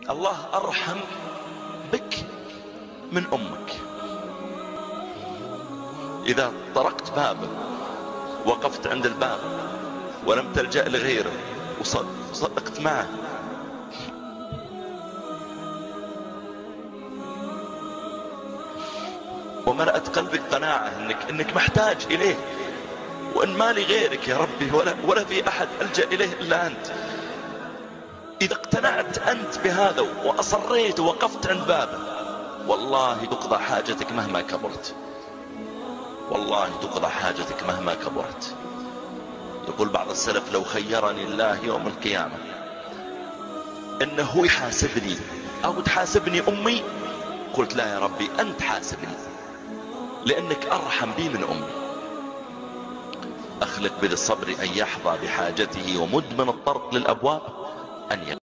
الله أرحم بك من أمك. إذا طرقت بابه وقفت عند الباب ولم تلجأ لغيره وصدقت معه، وملأت قلبك قناعة إنك محتاج إليه، وإن ما لي غيرك يا ربي ولا في أحد ألجأ إليه إلا أنت. إذا اقتنعت أنت بهذا وأصريت ووقفت عند بابه، والله تقضى حاجتك مهما كبرت، والله تقضى حاجتك مهما كبرت. يقول بعض السلف: لو خيرني الله يوم القيامة إنه يحاسبني أو تحاسبني أمي، قلت: لا يا ربي، أنت حاسبني، لأنك أرحم بي من أمي. أخلق بذي الصبر أن يحظى بحاجته، ومدمن الطرق للأبواب أن